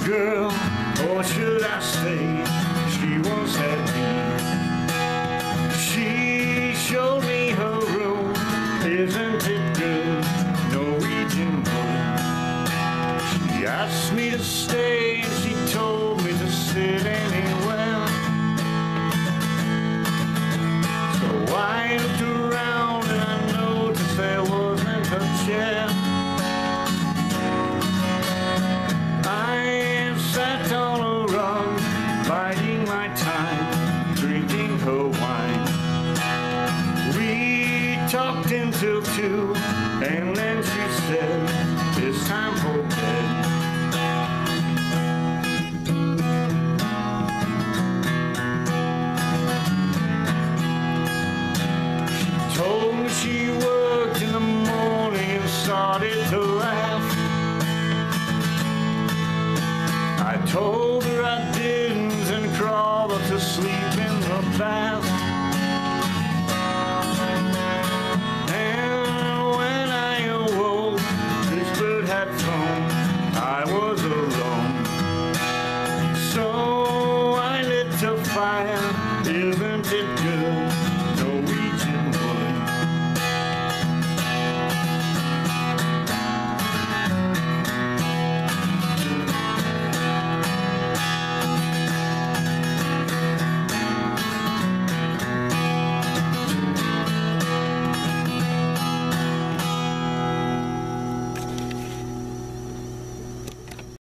girl, or should I say, she once had me. She showed me her room, isn't it good, Norwegian Wood. She asked me to stay, and she told me to sit anywhere. So I looked around and I noticed there wasn't a chair. I sat on a rug, biding my time, drinking her wine. We talked until 2, and then she said, it's time for bed. She told me she worked in the morning and started to laugh. I told her I didn't and crawled up to sleep in the bath. And when I awoke, this bird had flown. I was